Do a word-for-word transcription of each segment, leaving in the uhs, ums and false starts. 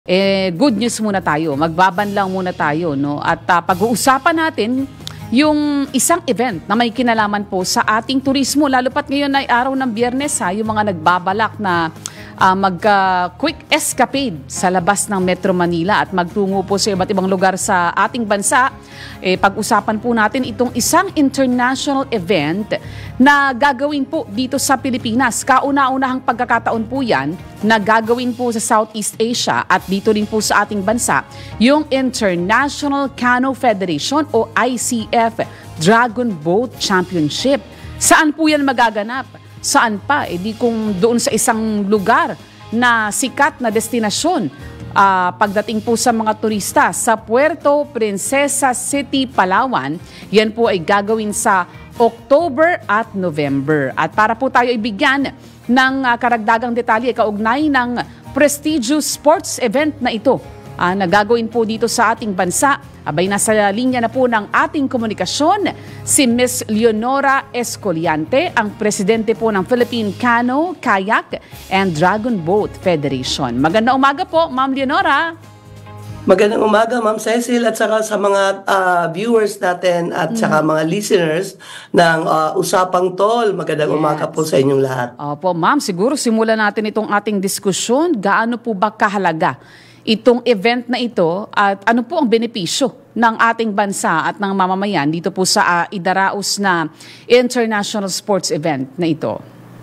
Eh, good news muna tayo. Magbabanlaw muna tayo, no? At uh, pag-uusapan natin yung isang event na may kinalaman po sa ating turismo. Lalo pat ngayon ay araw ng Biyernes, ha, yung mga nagbabalak na uh, mag-quick uh, escapade sa labas ng Metro Manila at magtungo po sa iba't ibang lugar sa ating bansa. Eh, pag-usapan po natin itong isang international event na gagawin po dito sa Pilipinas. Kauna-unahang pagkakataon po yan na gagawin po sa Southeast Asia at dito rin po sa ating bansa, yung International Canoe Federation o I C F Dragon Boat Championship. Saan po yan magaganap? Saan pa? E di kung doon sa isang lugar na sikat na destinasyon uh, pagdating po sa mga turista sa Puerto Princesa City, Palawan. Yan po ay gagawin sa October at November. At para po tayo ibigyan ng uh, karagdagang detalye kaugnay ng prestigious sports event na ito uh, na gagawin po dito sa ating bansa. Abay, nasa linya na po ng ating komunikasyon si Miss Leonora Escoliante, ang presidente po ng Philippine Canoe, Kayak and Dragon Boat Federation. Magandang umaga po, Ma'am Leonora. Magandang umaga, Ma'am Cecil, at saka sa mga uh, viewers natin at saka mm. mga listeners ng uh, Usapang Tol. Magandang yes. umaga po sa inyong lahat. Opo, Ma'am, siguro simulan natin itong ating diskusyon. Gaano po ba kahalaga itong event na ito at ano po ang benepisyo ng ating bansa at ng mamamayan dito po sa uh, idaraos na international sports event na ito?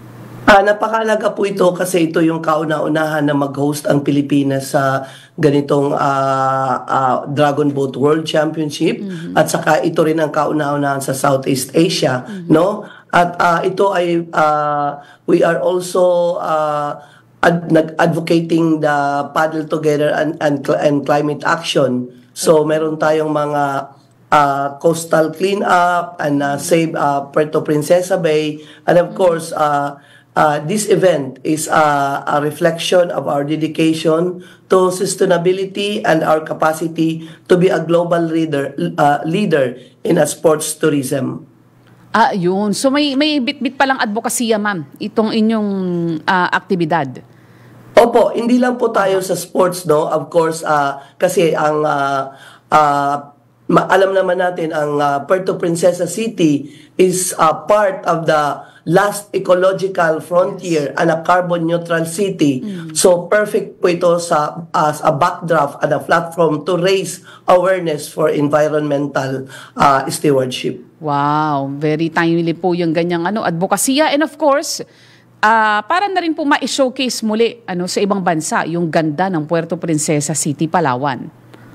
Ah, napakalaga po ito kasi ito yung kauna-unahan na mag-host ang Pilipinas sa ganitong uh, uh, Dragon Boat World Championship mm-hmm. at saka ito rin ang kauna-unahan sa Southeast Asia, mm-hmm. no? At uh, ito ay uh, we are also uh, ad- nag-advocating the paddle together and, and and climate action. So meron tayong mga uh, coastal cleanup and uh, save uh, Puerto Princesa Bay, and of course uh, Uh, this event is uh, a reflection of our dedication to sustainability and our capacity to be a global leader uh, leader in a sports tourism. Ah, yun. So may may bit-bit palang advokasya, ma'am, itong inyong uh, aktibidad. Opo, hindi lang po tayo sa sports, no? Of course, uh, kasi ang uh, uh, alam naman natin ang uh, Puerto Princesa City is uh, part of the last ecological frontier yes. and a carbon neutral city. Mm. So perfect po ito sa as a backdraft and a platform to raise awareness for environmental uh, stewardship. Wow, very timely po yung ganyang ano advokasya, and of course uh, para na rin po ma-showcase muli ano sa ibang bansa yung ganda ng Puerto Princesa City, Palawan.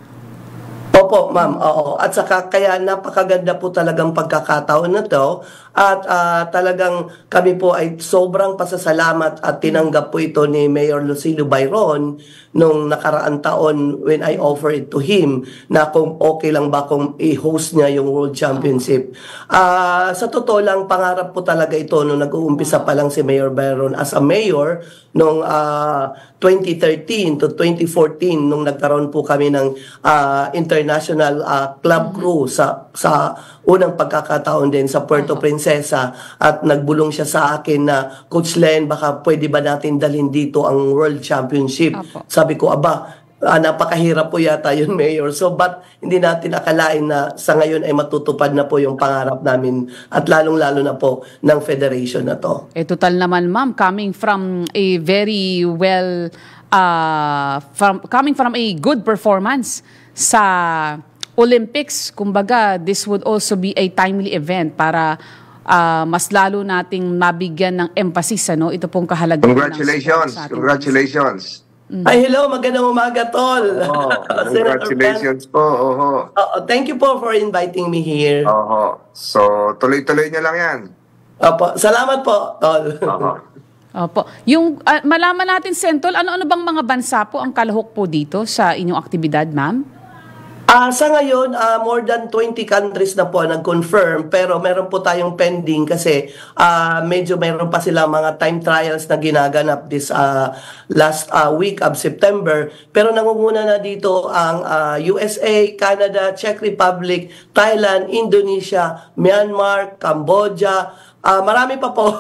Opo, ma'am. Oo. At saka kaya napakaganda po talagang pagkakataon na to. At uh, talagang kami po ay sobrang pasasalamat at tinanggap po ito ni Mayor Lucilio Bayron nung nakaraan taon when I offered it to him na kung okay lang ba kung i-host niya yung World Championship. Uh, sa totoo lang, pangarap po talaga ito nung nag-uumpisa pa lang si Mayor Bayron as a mayor nung uh, twenty thirteen to twenty fourteen nung nagkaroon po kami ng uh, international uh, club crew sa sa unang pagkakataon din sa Puerto Princesa, at nagbulong siya sa akin na, Coach Len, baka pwede ba natin dalhin dito ang World Championship? Apo. Sabi ko, aba, uh, napakahirap po yata yun, Mayor. So, but hindi natin akalain na sa ngayon ay matutupad na po yung pangarap namin at lalong-lalo na po ng federation na to. Eh, total naman, ma'am, coming from a very well, uh, from coming from a good performance sa Olympics, kumbaga, this would also be a timely event para uh, mas lalo nating mabigyan ng emphasis, ano, ito pong kahalagaan. Congratulations! Congratulations! Mm. Ay, hello, magandang umaga, Tol. Oh, congratulations po. Oho. Uh, thank you po for inviting me here. Oho. So, tuloy-tuloy niyo lang yan. Opo, salamat po, Tol. Oho. Opo. Yung uh, malaman natin, Sentol, ano-ano bang mga bansa po ang kalahok po dito sa inyong aktibidad, ma'am? Uh, sa ngayon, uh, more than twenty countries na po nag-confirm, pero meron po tayong pending kasi uh, medyo meron pa sila mga time trials na ginaganap this uh, last uh, week of September. Pero nangunguna na dito ang uh, U S A, Canada, Czech Republic, Thailand, Indonesia, Myanmar, Cambodia, Ah, marami pa po.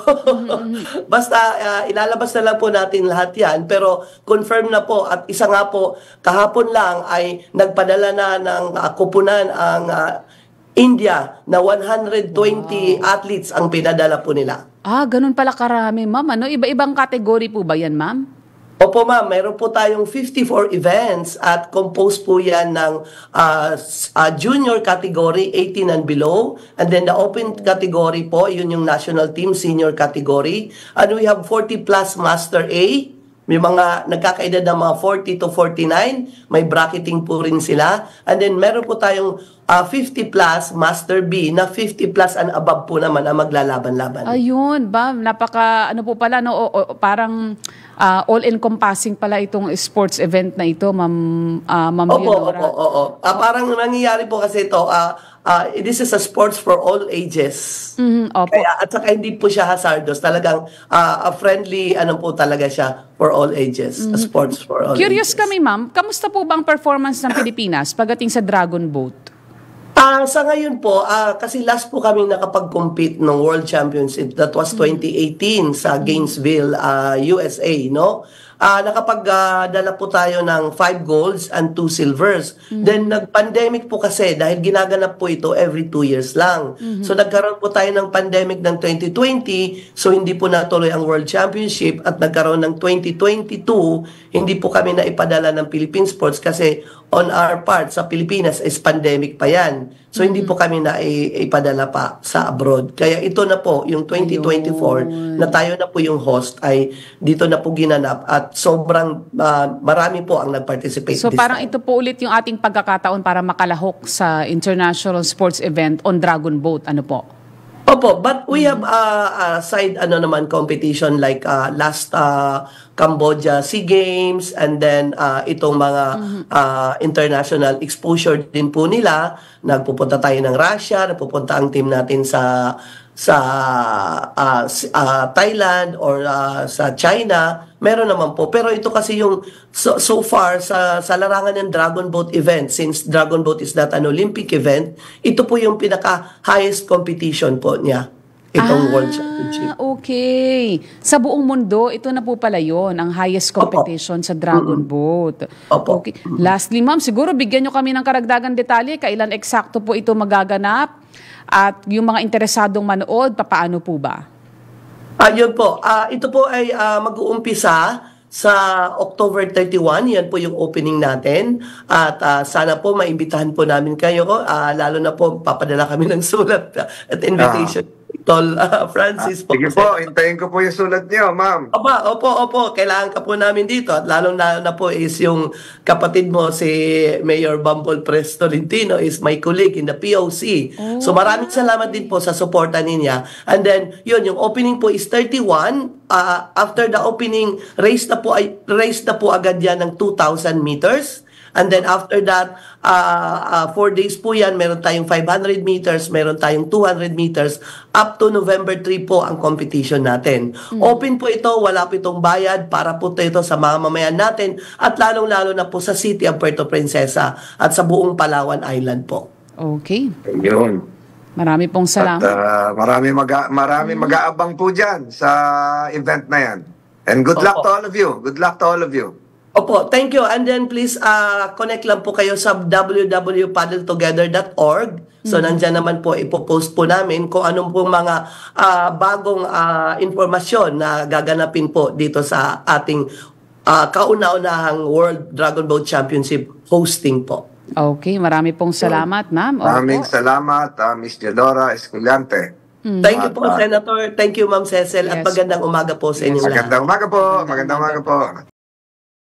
Basta ah, ilalabas na lang po natin lahat yan. Pero confirm na po at isa nga po, kahapon lang ay nagpadala na ng ah, kupunan ang ah, India na one hundred twenty athletes ang pinadala po nila. Ah, ganun pala karami, ma'am. Ano? Iba-ibang kategory po ba yan, ma'am? Opo ma'am, meron po tayong fifty-four events at composed po yan ng uh, uh, junior category, eighteen and below. And then the open category po, yun yung national team, senior category. And we have forty plus master A. May mga nagkakaedad ng mga forty to forty-nine. May bracketing po rin sila. And then meron po tayong uh, fifty plus master B na fifty plus and above po naman ang maglalaban-laban. Ayun, ba? Napaka, ano po pala, no? O, o, parang uh, all-encompassing pala itong sports event na ito, ma'am, uh, ma'am Opo, Leonora. opo, opo. Ah, parang nangyayari po kasi ito, ah, ah, this is a sports for all ages. Mhm, opo. Kaya, at saka hindi po siya hazardous. Talagang ah, a friendly, ano po talaga siya, for all ages. A sports for all Curious ages. kami, ma'am, kamusta po ba ang performance ng Pilipinas pagdating sa Dragon Boat? Ah, sa ngayon po, ah, kasi last po kami nakapag-compete ng World Championship. That was twenty eighteen sa Gainesville, ah, U S A, no? Ah, nakapag-dala po tayo ng five golds and two silvers. Then, nag-pandemic po kasi dahil ginaganap po ito every two years lang. So, nagkaroon po tayo ng pandemic ng twenty twenty. So, hindi po natuloy ang World Championship at nagkaroon ng twenty twenty-two. Hindi po kami na ipadala ng Philippine Sports kasi on our part sa Pilipinas is pandemic pa yan. So, hindi po kami na i- ipadala pa sa abroad. Kaya ito na po, yung twenty twenty-four, na tayo na po yung host, ay dito na po ginanap at sobrang ah, marami po ang nag-participate So this parang time. ito po ulit yung ating pagkakataon para makalahok sa international sports event on Dragon Boat. Ano po? Opo, but we have uh, uh, side ano naman competition like uh, last uh, Cambodia SEA Games and then uh, itong mga uh, international exposure din po nila. Nagpupunta tayo ng Russia, nagpupunta ang team natin sa sa uh, s- uh, Thailand or uh, sa China. Meron naman po. Pero ito kasi yung so, so far sa, sa larangan ng Dragon Boat event, since Dragon Boat is not an Olympic event, ito po yung pinaka-highest competition po niya. Itong World Championship. Okay. Sa buong mundo, ito na po pala yon ang highest competition sa Dragon Boat. Opo. Okay. Lastly, ma'am, siguro bigyan nyo kami ng karagdagan detalye. Kailan eksakto po ito magaganap? At yung mga interesadong manood, papaano po ba? Ayun po. Ah, ito po ay ah, mag-uumpisa sa October thirty-one. Yan po yung opening natin. At ah, sana po maimbitahan po namin kayo. Ah, lalo na po papadala kami ng sulat at invitation. Tol ah, Francis po. Sige po, hintayin ko po yung sulat niyo, ma'am. Opa, opo, opo. Kailangan ka po namin dito. At lalong lalo na po is yung kapatid mo, si Mayor Bumble Pres Tolentino, is my colleague in the P O C. So maraming salamat din po sa suporta niya. And then, yun, yung opening po is thirty-one. Uh, after the opening, race na po, ay, race na po agad yan ng two thousand meters. And then after that, uh, uh, four days po yan, meron tayong five hundred meters, meron tayong two hundred meters, up to November three po ang competition natin. Open po ito, wala po itong bayad, para po ito sa mga mamayan natin, at lalong-lalo na po sa City of Puerto Princesa at sa buong Palawan Island po. Okay. Yun. Marami pong At salamat. uh, marami, mag marami mag-aabang po dyan sa event na yan. And good luck to all of you. Good luck to all of you. Opo, thank you. And then please uh, connect lang po kayo sa w w w dot paddle together dot org. So nandyan naman po, ipopost po namin kung anong po mga ah, bagong ah, informasyon na gaganapin po dito sa ating ah, kauna-unahang World Dragon Boat Championship hosting po. Okay, marami pong salamat, ma'am. Opo. Maraming salamat, uh, Miss Theodora Escalante. Thank you po, At, uh, Senator. Thank you, Ma'am Cecil. At Yes. magandang umaga po sa inyo lahat. Magandang umaga po. Magandang umaga po.